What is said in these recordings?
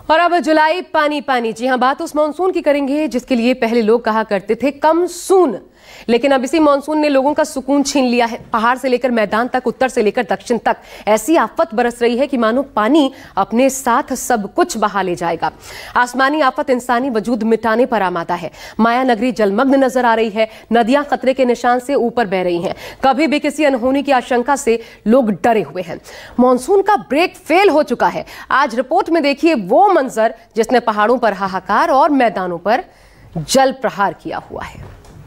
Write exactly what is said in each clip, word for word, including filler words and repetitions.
और अब जुलाई पानी पानी। जी हाँ, बात उस मानसून की करेंगे जिसके लिए पहले लोग कहा करते थे कम सून, लेकिन अब इसी मानसून ने लोगों का सुकून छीन लिया है। पहाड़ से लेकर मैदान तक, उत्तर से लेकर दक्षिण तक ऐसी आफत बरस रही है कि मानो पानी अपने साथ सब कुछ बहा ले जाएगा। आसमानी आफत इंसानी वजूद मिटाने पर आमादा है। माया नगरी जलमग्न नजर आ रही है। नदियां खतरे के निशान से ऊपर बह रही हैं। कभी भी किसी अनहोनी की आशंका से लोग डरे हुए हैं। मानसून का ब्रेक फेल हो चुका है। आज रिपोर्ट में देखिए वो मंजर जिसने पहाड़ों पर हाहाकार और मैदानों पर जल प्रहार किया हुआ है।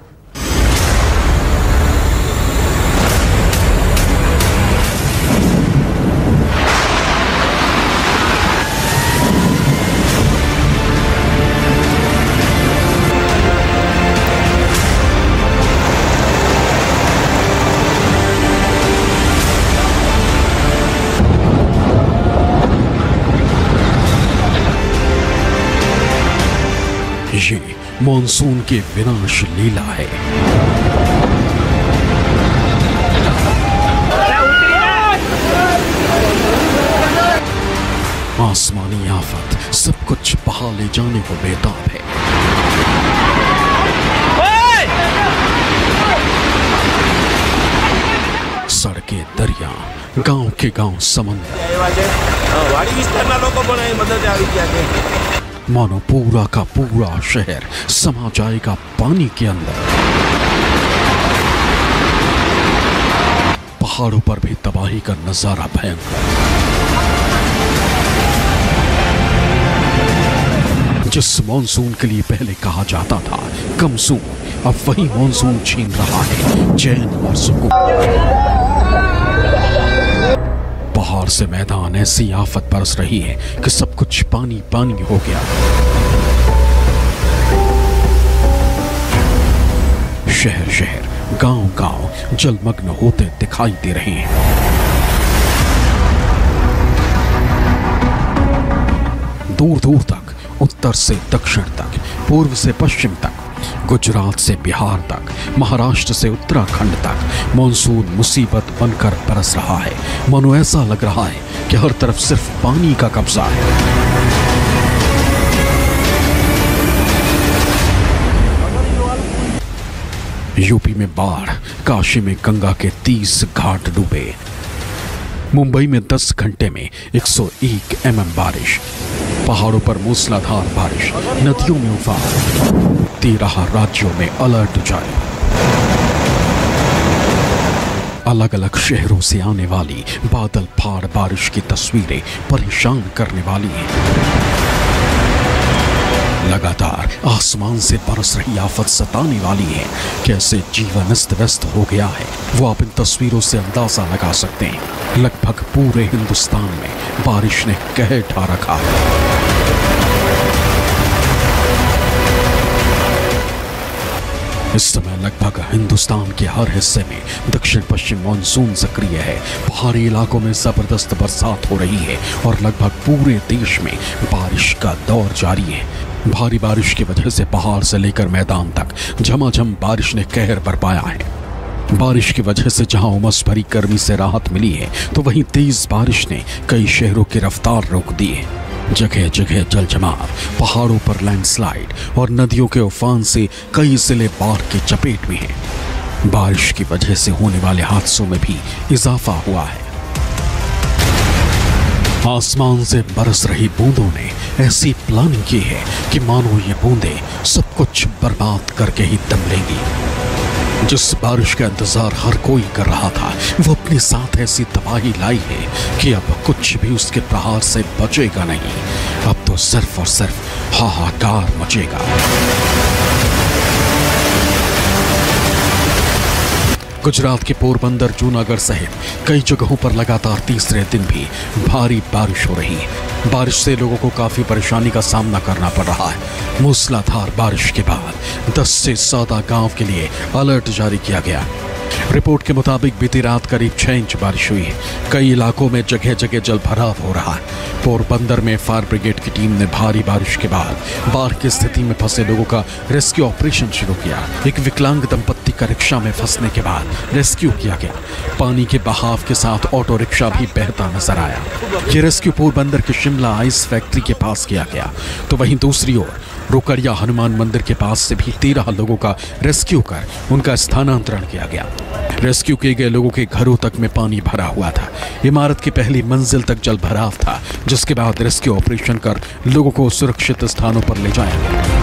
ये मॉनसून की विनाश लीला है। आसमानी आफत सब कुछ बहा ले जाने को बेताब है। सड़कें दरिया, गांव के गांव समंदर, मानो पूरा का पूरा शहर समा जाएगा पानी के अंदर। पहाड़ों पर भी तबाही का नजारा भयंकर। जिस मॉनसून के लिए पहले कहा जाता था कमसून, अब वही मॉनसून छीन रहा है चैन और सुकून। पहाड़ से मैदान ऐसी आफत बरस रही है कि सब कुछ पानी पानी हो गया। शहर शहर, गांव गांव जलमग्न होते दिखाई दे रहे हैं। दूर दूर तक, उत्तर से दक्षिण तक, पूर्व से पश्चिम तक, गुजरात से बिहार तक, महाराष्ट्र से उत्तराखंड तक मॉनसून मुसीबत बनकर बरस रहा है। मानो ऐसा लग रहा है कि हर तरफ सिर्फ पानी का कब्जा है। यूपी में बाढ़, काशी में गंगा के तीस घाट डूबे, मुंबई में दस घंटे में एक सौ एक एम एम बारिश, पहाड़ों पर मूसलाधार बारिश, नदियों में उफान, तेरह राज्यों में अलर्ट जारी। अलग अलग शहरों से आने वाली बादल फाड़ बारिश की तस्वीरें परेशान करने वाली हैं। लगातार आसमान से बरस रही आफत सताने वाली है। कैसे जीवन अस्त व्यस्त हो गया है वो आप इन तस्वीरों से अंदाजा लगा सकते हैं। लगभग पूरे हिंदुस्तान में बारिश ने कहर ढा रखा है। इस समय लगभग हिंदुस्तान के हर हिस्से में दक्षिण पश्चिम मॉनसून सक्रिय है। पहाड़ी इलाकों में जबरदस्त बरसात हो रही है और लगभग पूरे देश में बारिश का दौर जारी है। भारी बारिश की वजह से पहाड़ से लेकर मैदान तक झमाझम बारिश ने कहर बरपाया है। बारिश की वजह से जहां उमस भरी गर्मी से राहत मिली है, तो वहीं तेज बारिश ने कई शहरों की रफ्तार रोक दी है। जगह जगह जल जमाव, पहाड़ों पर लैंडस्लाइड और नदियों के उफान से कई जिले बाढ़ की चपेट में हैं। बारिश की वजह से होने वाले हादसों में भी इजाफा हुआ है। आसमान से बरस रही बूंदों ने ऐसी प्लानिंग की है कि मानो ये बूंदें सब कुछ बर्बाद करके ही दम लेंगी। जिस बारिश का इंतजार हर कोई कर रहा था, वो अपने साथ ऐसी तबाही लाई है कि अब कुछ भी उसके प्रहार से बचेगा नहीं। अब तो सिर्फ और सिर्फ हाहाकार मचेगा। गुजरात के पोरबंदर, जूनागढ़ सहित कई जगहों पर लगातार तीसरे दिन भी भारी बारिश हो रही है। बारिश से लोगों को काफी परेशानी का सामना करना पड़ रहा है। मूसलाधार बारिश के बाद दस से ज्यादा गांव के लिए अलर्ट जारी किया गया। रिपोर्ट के मुताबिक बीती रात करीब छह इंच बारिश हुई है। कई इलाकों में जगह जगह जल भराव हो रहा है। पोरबंदर में फायर ब्रिगेड की टीम ने भारी बारिश के बाद बाढ़ की स्थिति में फंसे लोगों का रेस्क्यू ऑपरेशन शुरू किया। एक विकलांग दंपत्ति का रिक्शा में फंसने के बाद रेस्क्यू किया गया। पानी के बहाव के साथ ऑटो रिक्शा भी बहता नजर आया। ये रेस्क्यू पोरबंदर के शिमला आइस फैक्ट्री के पास किया गया। तो वहीं दूसरी ओर रोकड़िया हनुमान मंदिर के पास से भी तेरह लोगों का रेस्क्यू कर उनका स्थानांतरण किया गया। रेस्क्यू किए गए लोगों के घरों तक में पानी भरा हुआ था। इमारत की पहली मंजिल तक जल भराव था, जिसके बाद रेस्क्यू ऑपरेशन कर लोगों को सुरक्षित स्थानों पर ले जाया गया।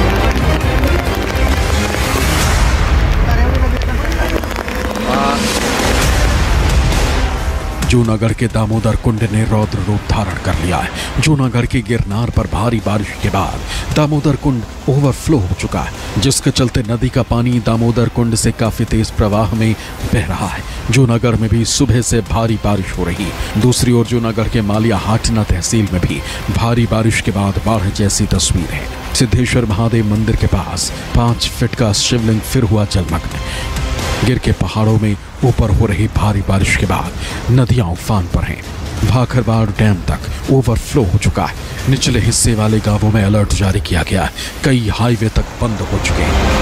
जूनागढ़ के दामोदर कुंड ने रौद्र रूप धारण कर लिया है। जूनागढ़ के गिरनार पर भारी बारिश के बाद दामोदर कुंड ओवरफ्लो हो चुका है, जिसके चलते नदी का पानी दामोदर कुंड से काफी तेज प्रवाह में बह रहा है। जूनागढ़ में भी सुबह से भारी बारिश हो रही। दूसरी ओर जूनागढ़ के मालिया हाटना तहसील में भी भारी बारिश के बाद बाढ़ जैसी तस्वीर है। सिद्धेश्वर महादेव मंदिर के पास पांच फीट का शिवलिंग फिर हुआ जलमग्न। गिर के पहाड़ों में ऊपर हो रही भारी बारिश के बाद नदियां उफान पर हैं। भाखरबाड़ डैम तक ओवरफ्लो हो चुका है। निचले हिस्से वाले गांवों में अलर्ट जारी किया गया है। कई हाईवे तक बंद हो चुके हैं।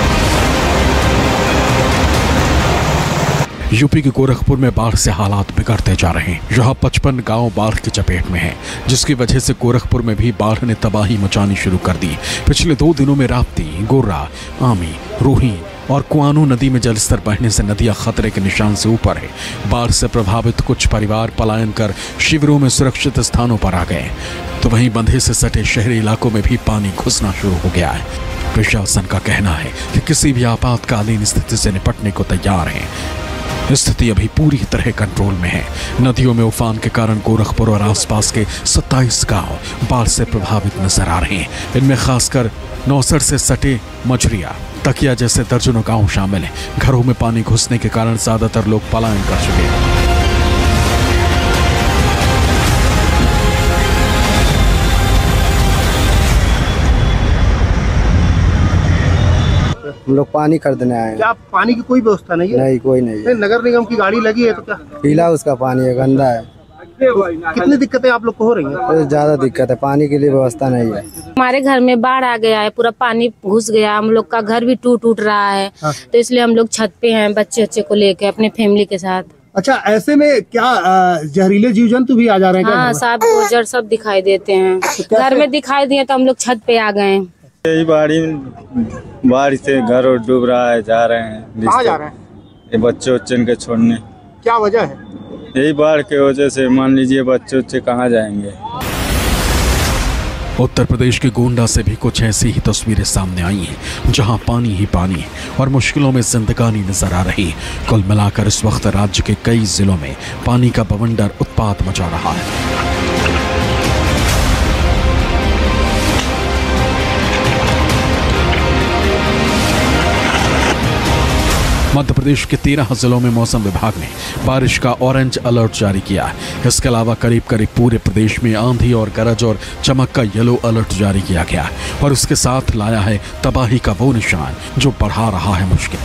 यूपी के गोरखपुर में बाढ़ से हालात बिगड़ते जा रहे हैं। यहाँ पचपन गांव बाढ़ की चपेट में हैं, जिसकी वजह से गोरखपुर में भी बाढ़ ने तबाही मचानी शुरू कर दी। पिछले दो दिनों में राप्ती, गोर्रा, आमी, रोहिन और कुआनो नदी में जलस्तर बढ़ने से नदियां खतरे के निशान से ऊपर है। बाढ़ से प्रभावित कुछ परिवार पलायन कर शिविरों में सुरक्षित स्थानों पर आ गए, तो वहीं बंधे से सटे शहरी इलाकों में भी पानी घुसना शुरू हो गया है। प्रशासन का कहना है कि किसी भी आपातकालीन स्थिति से निपटने को तैयार है। स्थिति अभी पूरी तरह कंट्रोल में है। नदियों में उफान के कारण गोरखपुर और आसपास के सत्ताईस गांव बाढ़ से प्रभावित नजर आ रहे हैं। इनमें खासकर नौसर से सटे मछरिया, तकिया जैसे दर्जनों गांव शामिल हैं। घरों में पानी घुसने के कारण ज्यादातर लोग पलायन कर चुके हैं। हम लोग पानी खरीदने आए हैं। क्या पानी की कोई व्यवस्था नहीं है? नहीं, कोई नहीं है। नगर निगम की गाड़ी लगी है तो क्या पीला उसका पानी है, गंदा है। तो कितनी दिक्कतें आप लोग को हो रही हैं? तो ज्यादा दिक्कत है, पानी के लिए व्यवस्था नहीं है। हमारे घर में बाढ़ आ गया है, पूरा पानी घुस गया। हम लोग का घर भी टूट टूट रहा है। हाँ। तो इसलिए हम लोग छत पे हैं बच्चे बच्चे को लेके अपने फैमिली के साथ। अच्छा, ऐसे में क्या जहरीले जीव जंतु भी आ जा रहे हैं? हाँ, सांप गोजर सब दिखाई देते हैं। तो घर में दिखाई दिए तो हम लोग छत पे आ गए। यही बाढ़ी बारिश से घर और डूब रहा है, जा रहे हैं। कहाँ जा रहे हैं? ये बच्चे उच्चन के छोड़ने। क्या वजह है? यही बाढ़ के वजह से मान लीजिए बच्चे उच्चे कहाँ जाएंगे। उत्तर प्रदेश के गोंडा से भी कुछ ऐसी ही तस्वीरें सामने आई हैं, जहां पानी ही पानी है और मुश्किलों में जिंदगानी नजर आ रही। कुल मिलाकर इस वक्त राज्य के कई जिलों में पानी का बवंडर उत्पात मचा रहा है। मध्य प्रदेश के तेरह जिलों में मौसम विभाग ने बारिश का ऑरेंज अलर्ट जारी किया है। इसके अलावा करीब करीब पूरे प्रदेश में आंधी और गरज और चमक का येलो अलर्ट जारी किया गया है और उसके साथ लाया है तबाही का वो निशान जो बढ़ा रहा है मुश्किल।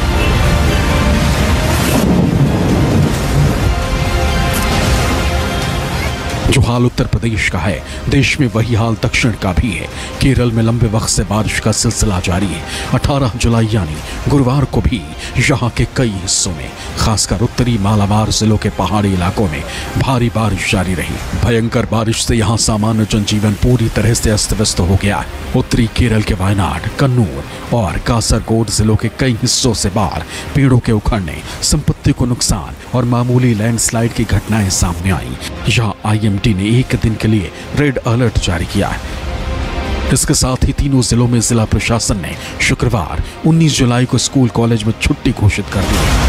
जो हाल उत्तर प्रदेश का है, देश में वही हाल दक्षिण का भी है। केरल में लंबे वक्त से बारिश का सिलसिला जारी है। अठारह जुलाई यानी गुरुवार को भी यहाँ के कई हिस्सों में, खासकर उत्तरी मालाबार जिलों के पहाड़ी इलाकों में भारी बारिश जारी रही। भयंकर बारिश से यहाँ सामान्य जनजीवन पूरी तरह से अस्त व्यस्त हो गया है। उत्तरी केरल के वायनाड, कन्नूर और कासरगोड जिलों के कई हिस्सों से बाढ़, पेड़ों के उखड़ने, संपत्ति को नुकसान और मामूली लैंडस्लाइड की घटनाएं सामने आई। यहाँ आई एम डी ने एक दिन के लिए रेड अलर्ट जारी किया है। इसके साथ ही तीनों जिलों में जिला प्रशासन ने शुक्रवार उन्नीस जुलाई को स्कूल कॉलेज में छुट्टी घोषित कर दी है।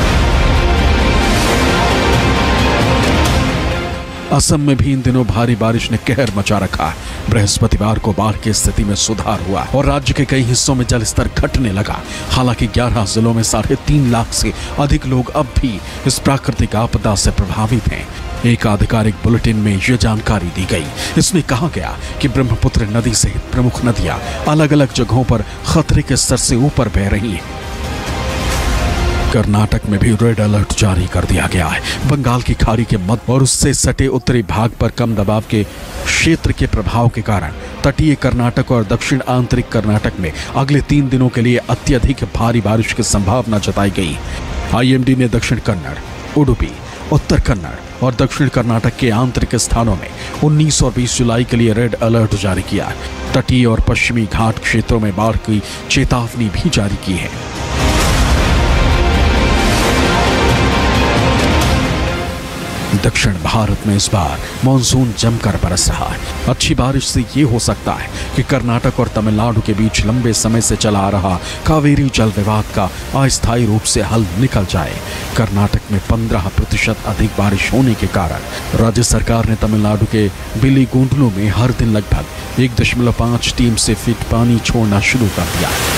असम में भी इन दिनों भारी बारिश ने कहर मचा रखा। बृहस्पतिवार को बाढ़ की स्थिति में सुधार हुआ और राज्य के कई हिस्सों में जलस्तर घटने लगा। हालांकि ग्यारह जिलों में साढ़े तीन लाख से अधिक लोग अब भी इस प्राकृतिक आपदा से प्रभावित हैं। एक आधिकारिक बुलेटिन में यह जानकारी दी गई। इसमें कहा गया कि ब्रह्मपुत्र नदी सहित प्रमुख नदियां अलग अलग जगहों पर खतरे के स्तर से ऊपर बह रही हैं। कर्नाटक में भी रेड अलर्ट जारी कर दिया गया है। बंगाल की खाड़ी के मध्य और उससे सटे उत्तरी भाग पर कम दबाव के क्षेत्र के प्रभाव के कारण तटीय कर्नाटक और दक्षिण आंतरिक कर्नाटक में अगले तीन दिनों के लिए अत्यधिक भारी बारिश की संभावना जताई गई। आईएमडी ने दक्षिण कन्नड़, उडुपी, उत्तर कन्नड़ और दक्षिण कर्नाटक के आंतरिक स्थानों में उन्नीस और बीस जुलाई के लिए रेड अलर्ट जारी किया। तटीय और पश्चिमी घाट क्षेत्रों में बाढ़ की चेतावनी भी जारी की है। दक्षिण भारत में इस बार मानसून जमकर बरस रहा है। अच्छी बारिश से ये हो सकता है कि कर्नाटक और तमिलनाडु के बीच लंबे समय से चला आ रहा कावेरी जल विवाद का अस्थायी रूप से हल निकल जाए। कर्नाटक में पंद्रह प्रतिशत अधिक बारिश होने के कारण राज्य सरकार ने तमिलनाडु के बिलीगुंडलू में हर दिन लगभग एक दशमलव पाँच टीम से फीट पानी छोड़ना शुरू कर दिया है।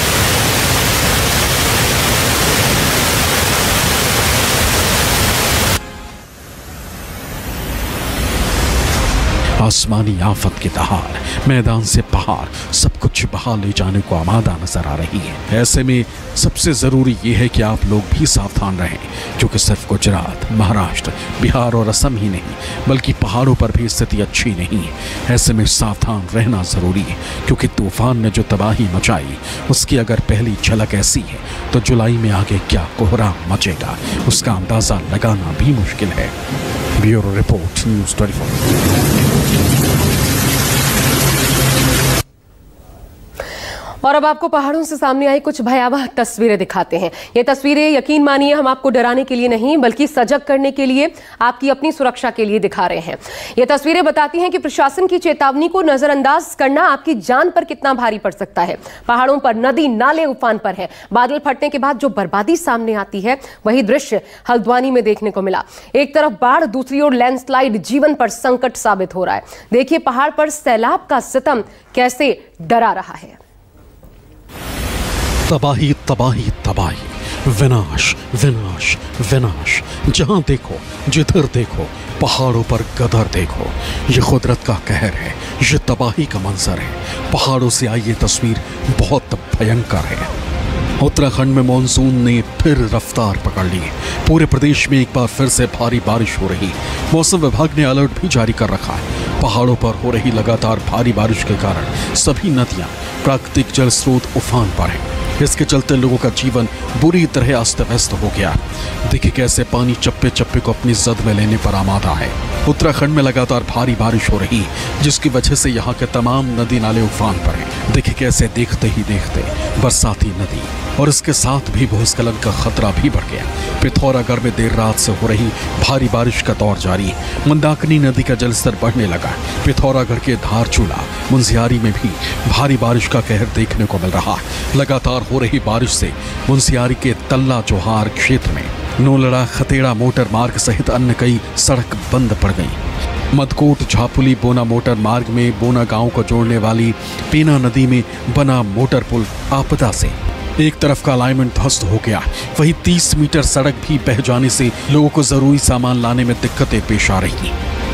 आसमानी आफत की दहाड़ मैदान से पहाड़ सब कुछ बहा ले जाने को आमादा नजर आ रही है। ऐसे में सबसे जरूरी ये है कि आप लोग भी सावधान रहें, क्योंकि सिर्फ गुजरात, महाराष्ट्र, बिहार और असम ही नहीं बल्कि पहाड़ों पर भी स्थिति अच्छी नहीं है। ऐसे में सावधान रहना जरूरी है, क्योंकि तूफान ने जो तबाही मचाई उसकी अगर पहली झलक ऐसी है तो जुलाई में आगे क्या कोहराम मचेगा उसका अंदाजा लगाना भी मुश्किल है। ब्यूरो रिपोर्ट, न्यूज़ चौबीस। और अब आपको पहाड़ों से सामने आई कुछ भयावह तस्वीरें दिखाते हैं। ये तस्वीरें यकीन मानिए हम आपको डराने के लिए नहीं बल्कि सजग करने के लिए, आपकी अपनी सुरक्षा के लिए दिखा रहे हैं। ये तस्वीरें बताती हैं कि प्रशासन की चेतावनी को नजरअंदाज करना आपकी जान पर कितना भारी पड़ सकता है। पहाड़ों पर नदी नाले उफान पर है। बादल फटने के बाद जो बर्बादी सामने आती है वही दृश्य हल्द्वानी में देखने को मिला। एक तरफ बाढ़, दूसरी ओर लैंडस्लाइड जीवन पर संकट साबित हो रहा है। देखिए पहाड़ पर सैलाब का सितम कैसे डरा रहा है। तबाही तबाही तबाही, विनाश विनाश विनाश। जहां देखो, जिधर देखो, पहाड़ों पर गदर देखो। ये कुदरत का कहर है, ये तबाही का मंजर है। पहाड़ों से आई ये तस्वीर बहुत भयंकर है। उत्तराखंड में मानसून ने फिर रफ्तार पकड़ ली। पूरे प्रदेश में एक बार फिर से भारी बारिश हो रही। मौसम विभाग ने अलर्ट भी जारी कर रखा है। पहाड़ों पर हो रही लगातार भारी बारिश के कारण सभी नदियां, प्राकृतिक जल स्रोत उफान पर हैं। इसके चलते लोगों का जीवन बुरी तरह अस्त व्यस्त हो गया। देखिए कैसे पानी चप्पे चप्पे को अपनी जद में लेने पर आमादा है। उत्तराखंड में लगातार भारी बारिश हो रही, जिसकी वजह से यहाँ के तमाम नदी नाले उफान पर हैं। देखिए कैसे देखते ही देखते बरसाती नदी और इसके साथ भी भूस्खलन का खतरा भी बढ़ गया। पिथौरागढ़ में देर रात से हो रही भारी बारिश का दौर जारी। मंदाकिनी नदी का जलस्तर बढ़ने लगा। पिथौरागढ़ के धारचूला, मुंशियारी में भी भारी बारिश का कहर देखने को मिल रहा है। लगातार हो रही बारिश से मुंशियारी के तल्ला जोहार क्षेत्र में नोलड़ा खतेड़ा मोटर मार्ग सहित अन्य कई सड़क बंद पड़ गई। मदकोट झापुली बोना मोटर मार्ग में बोना गांव को जोड़ने वाली पीना नदी में बना मोटर पुल आपदा से एक तरफ का अलाइनमेंट ध्वस्त हो गया। वहीं तीस मीटर सड़क भी बह जाने से लोगों को जरूरी सामान लाने में दिक्कतें पेश आ रही।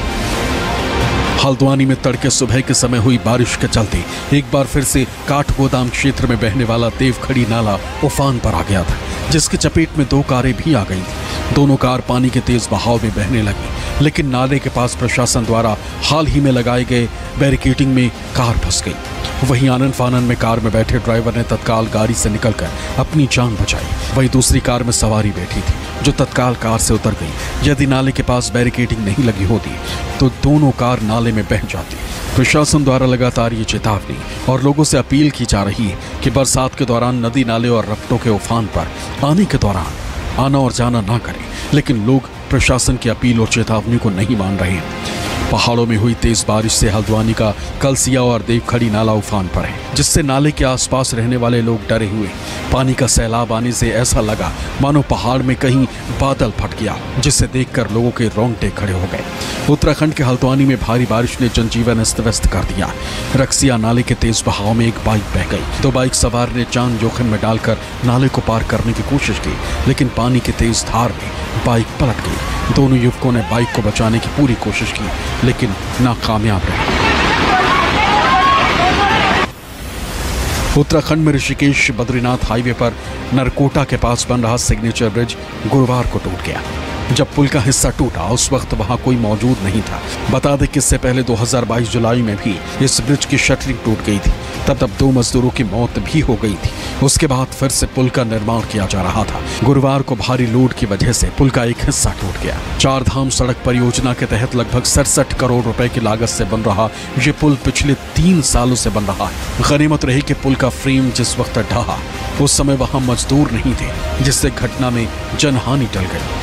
हल्द्वानी में तड़के सुबह के समय हुई बारिश के चलते एक बार फिर से काठगोदाम क्षेत्र में बहने वाला देवखड़ी नाला उफान पर आ गया था, जिसकी चपेट में दो कारें भी आ गईं। दोनों कार पानी के तेज बहाव में बहने लगी, लेकिन नाले के पास प्रशासन द्वारा हाल ही में लगाए गए बैरिकेडिंग में कार फंस गई। वहीं आनन फानन में कार में बैठे ड्राइवर ने तत्काल गाड़ी से निकलकर अपनी जान बचाई। वहीं दूसरी कार में सवारी बैठी थी जो तत्काल कार से उतर गई। यदि नाले के पास बैरिकेडिंग नहीं लगी होती तो दोनों कार नाले में बह जाती। प्रशासन द्वारा लगातार ये चेतावनी और लोगों से अपील की जा रही है कि बरसात के दौरान नदी नाले और रफ्तों के उफान पर आने के दौरान आना और जाना ना करें, लेकिन लोग प्रशासन की अपील और चेतावनी को नहीं मान रहे हैं। पहाड़ों में हुई तेज बारिश से हल्द्वानी का कलसिया और देवखड़ी नाला उफान पर है, जिससे नाले के आसपास रहने वाले लोग डरे हुए। पानी का सैलाब आने से ऐसा लगा मानो पहाड़ में कहीं बादल फट गया, जिसे देखकर लोगों के रोंगटे खड़े हो गए। उत्तराखंड के हल्द्वानी में भारी बारिश ने जनजीवन अस्त व्यस्त कर दिया। रक्सिया नाले के तेज बहाव में एक बाइक बह गई। दो बाइक सवार ने जान जोखिम में डालकर नाले को पार करने की कोशिश की, लेकिन पानी की तेज धार में बाइक पलट गई। दोनों युवकों ने बाइक को बचाने की पूरी कोशिश की, लेकिन नाकामयाब रहे। उत्तराखंड में ऋषिकेश बद्रीनाथ हाईवे पर नरकोटा के पास बन रहा सिग्नेचर ब्रिज गुरुवार को टूट गया। जब पुल का हिस्सा टूटा उस वक्त वहां कोई मौजूद नहीं था। बता दें कि इससे पहले दो हज़ार बाईस जुलाई में भी इस ब्रिज की शटरिंग टूट गई थी। तब तब दो मजदूरों की मौत भी हो गई थी। उसके बाद फिर से पुल का निर्माण किया जा रहा था। गुरुवार को भारी लोड की वजह से पुल का एक हिस्सा टूट गया। चार धाम सड़क परियोजना के तहत लगभग सड़सठ करोड़ रुपए की लागत से बन रहा ये पुल पिछले तीन सालों से बन रहा है। गनीमत रही कि पुल का फ्रेम जिस वक्त ढहा उस समय वहां मजदूर नहीं थे, जिससे घटना में जनहानि टल गई।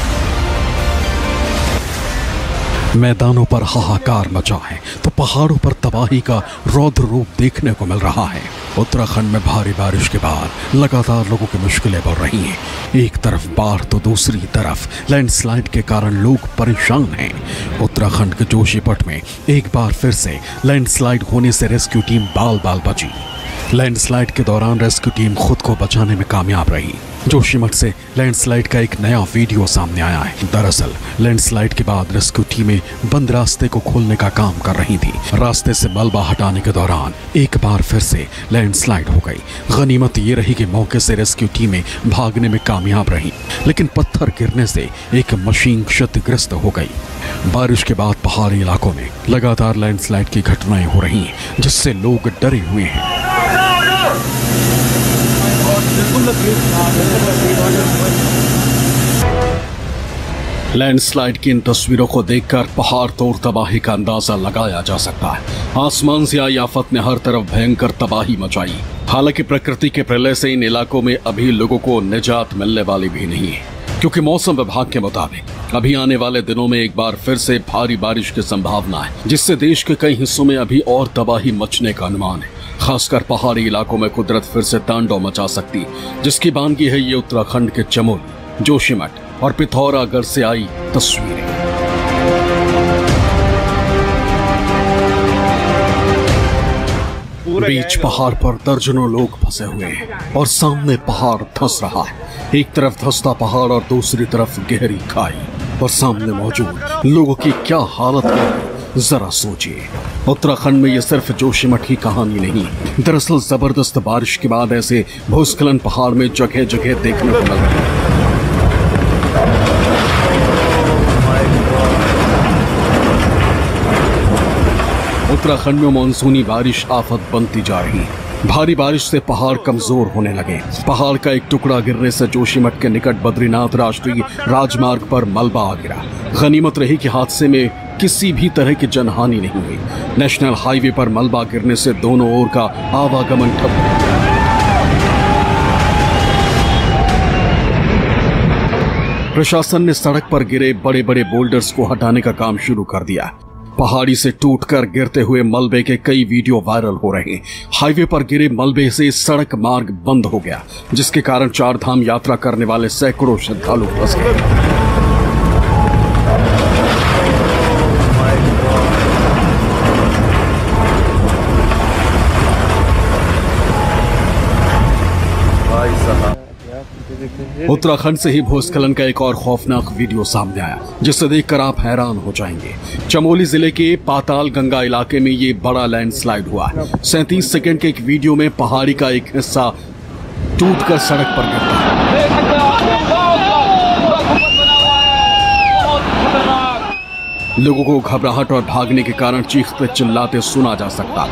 मैदानों पर हाहाकार मचा है तो पहाड़ों पर तबाही का रौद्र रूप देखने को मिल रहा है। उत्तराखंड में भारी बारिश के बाद लगातार लोगों की मुश्किलें बढ़ रही हैं। एक तरफ बाढ़ तो दूसरी तरफ लैंडस्लाइड के कारण लोग परेशान हैं। उत्तराखंड के जोशीमठ में एक बार फिर से लैंडस्लाइड होने से रेस्क्यू टीम बाल बाल बची। लैंडस्लाइड के दौरान रेस्क्यू टीम खुद को बचाने में कामयाब रही। जोशीमठ से लैंडस्लाइड का एक नया वीडियो सामने आया है। दरअसल लैंडस्लाइड के बाद रेस्क्यू टीमें बंद रास्ते को खोलने का काम कर रही थी। रास्ते से मलबा हटाने के दौरान एक बार फिर से लैंडस्लाइड हो गई। गनीमत ये रही कि मौके से रेस्क्यू टीमें भागने में कामयाब रही, लेकिन पत्थर गिरने से एक मशीन क्षतिग्रस्त हो गई। बारिश के बाद पहाड़ी इलाकों में लगातार लैंडस्लाइड की घटनाएं हो रही हैं, जिससे लोग डरे हुए हैं। लैंडस्लाइड की इन तस्वीरों को देखकर पहाड़ तोड़ तबाही का अंदाजा लगाया जा सकता है। आसमान से आई आफत ने हर तरफ भयंकर तबाही मचाई। हालांकि प्रकृति के प्रलय से इन इलाकों में अभी लोगों को निजात मिलने वाली भी नहीं है, क्योंकि मौसम विभाग के मुताबिक अभी आने वाले दिनों में एक बार फिर से भारी बारिश की संभावना है, जिससे देश के कई हिस्सों में अभी और तबाही मचने का अनुमान है। खासकर पहाड़ी इलाकों में कुदरत फिर से तांडव मचा सकती है, जिसकी बानगी है ये उत्तराखंड के चमोली, जोशीमठ और पिथौरागढ़ से आई तस्वीरें। बीच पहाड़ पर दर्जनों लोग फंसे हुए हैं और सामने पहाड़ धंस रहा है। एक तरफ धंसता पहाड़ और दूसरी तरफ गहरी खाई, और सामने मौजूद लोगों की क्या हालत है जरा सोचिए। उत्तराखंड में ये सिर्फ जोशीमठ की कहानी नहीं, दरअसल जबरदस्त बारिश के बाद ऐसे भूस्खलन पहाड़ में जगह जगह देखने को मिल रहे हैं। उत्तराखंड में मानसूनी बारिश आफत बनती जा रही है। भारी बारिश से पहाड़ कमजोर होने लगे। पहाड़ का एक टुकड़ा गिरने से जोशीमठ के निकट बद्रीनाथ राष्ट्रीय राजमार्ग पर मलबा आ गिरा। गनीमत रही कि हादसे में किसी भी तरह की जनहानि नहीं हुई। नेशनल हाईवे पर मलबा गिरने से दोनों ओर का आवागमन ठप। प्रशासन ने सड़क पर गिरे बड़े बड़े बोल्डर्स को हटाने का काम शुरू कर दिया। पहाड़ी से टूटकर गिरते हुए मलबे के कई वीडियो वायरल हो रहे हैं। हाईवे पर गिरे मलबे से सड़क मार्ग बंद हो गया, जिसके कारण चार धाम यात्रा करने वाले सैकड़ों श्रद्धालु फंस गए। उत्तराखंड से ही भूस्खलन का एक और खौफनाक वीडियो सामने आया, जिसे देखकर आप हैरान हो जाएंगे। चमोली जिले के पाताल गंगा इलाके में ये बड़ा लैंडस्लाइड हुआ। सैंतीस सेकंड के एक वीडियो में पहाड़ी का एक हिस्सा टूटकर सड़क पर गिरता है। लोगों को घबराहट और भागने के कारण चीखते चिल्लाते सुना जा सकता।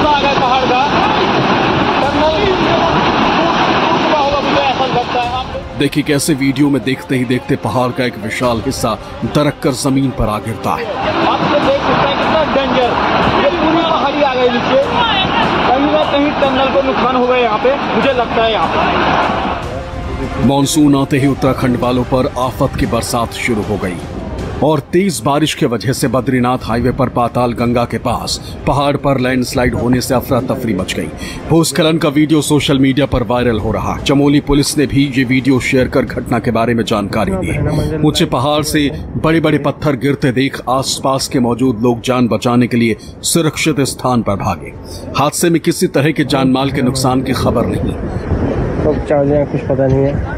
देखिए कैसे वीडियो में देखते ही देखते पहाड़ का एक विशाल हिस्सा दरक कर जमीन पर आ गिरता है। आप तो देख सकते हैं कितना डेंजर, ये पूरी पहाड़ी आ गई नीचे। कहीं ना कहीं टनल को नुकसान हो गया यहाँ पे, मुझे लगता है यहाँ पे। मॉनसून आते ही उत्तराखंड वालों पर आफत की बरसात शुरू हो गई और तेज बारिश के वजह से बद्रीनाथ हाईवे पर पाताल गंगा के पास पहाड़ पर लैंडस्लाइड होने से अफरा तफरी मच गई। भूस्खलन का वीडियो सोशल मीडिया पर वायरल हो रहा। चमोली पुलिस ने भी ये वीडियो शेयर कर घटना के बारे में जानकारी दी। ऊंचे पहाड़ से बड़े बड़े पत्थर गिरते देख आसपास के मौजूद लोग जान बचाने के लिए सुरक्षित स्थान पर भागे। हादसे में किसी तरह के जानमाल के नुकसान की खबर नहीं। कुछ पता नहीं है।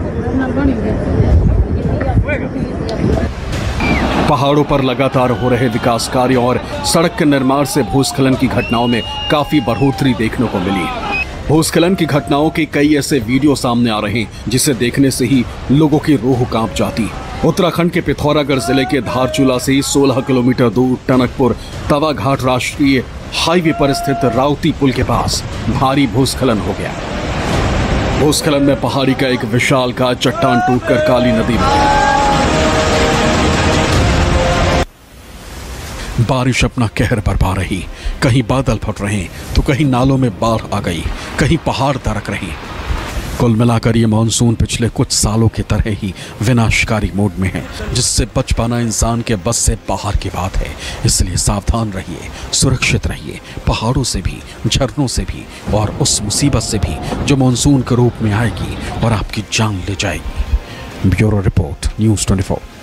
पहाड़ों पर लगातार हो रहे विकास कार्यों और सड़क के निर्माण से भूस्खलन की घटनाओं में काफी बढ़ोतरी देखने को मिली। भूस्खलन की घटनाओं के कई ऐसे वीडियो सामने आ रहे हैं जिसे देखने से ही लोगों की रूह कांप जाती। उत्तराखंड के पिथौरागढ़ जिले के धारचूला से सोलह किलोमीटर दूर टनकपुर तवा घाट राष्ट्रीय हाईवे पर स्थित राउती पुल के पास भारी भूस्खलन हो गया। भूस्खलन में पहाड़ी का एक विशालकाय चट्टान टूटकर काली नदी में गिरा। बारिश अपना कहर बरपा रही, कहीं बादल फट रहे तो कहीं नालों में बाढ़ आ गई, कहीं पहाड़ दरक रहे। कुल मिलाकर ये मानसून पिछले कुछ सालों की तरह ही विनाशकारी मोड में है, जिससे बच पाना इंसान के बस से बाहर की बात है। इसलिए सावधान रहिए, सुरक्षित रहिए, पहाड़ों से भी, झरनों से भी और उस मुसीबत से भी जो मानसून के रूप में आएगी और आपकी जान ले जाएगी। ब्यूरो रिपोर्ट, न्यूज़ चौबीस।